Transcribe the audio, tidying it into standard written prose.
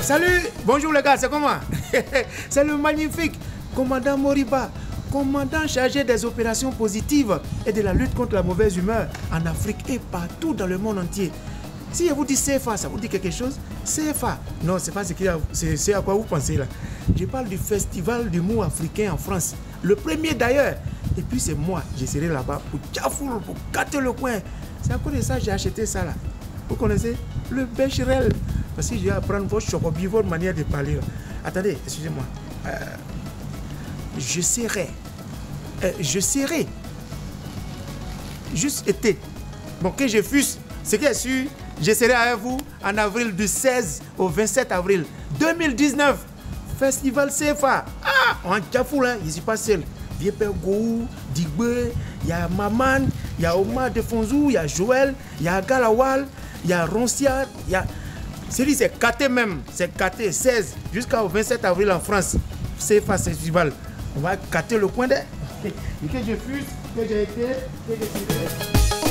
Salut, bonjour les gars, c'est comment? C'est le magnifique commandant Moriba, commandant chargé des opérations positives et de la lutte contre la mauvaise humeur en Afrique et partout dans le monde entier. Si je vous dis CFA, ça vous dit quelque chose? CFA, non, c'est pas c'est à quoi vous pensez là. Je parle du festival d'humour africain en France, le premier d'ailleurs. Et puis c'est moi, je serai là-bas pour Tiafoul, pour gâter le coin. C'est à cause de ça que j'ai acheté ça là. Vous connaissez? Le Becherel. Parce que je vais apprendre votre chocobi, votre manière de parler là. Attendez, excusez-moi. Je serai. Juste été. Bon, que je fusse, ce qui est sûr, je serai avec vous en avril du 16 au 27 avril 2019. Festival CFA. Ah, en Tiafoul, hein, je ne suis pas seul. Vieux Père Gou, Digbe, il y a Maman, il y a Omar Defonzou, il y a Joël, il y a Galawal, il y a Roncia, il y a... C'est Katé même, c'est Katé 16 jusqu'au 27 avril en France. CFA Festival. On va cater le coin de... Et que je fusse, que j'ai été, que je suis...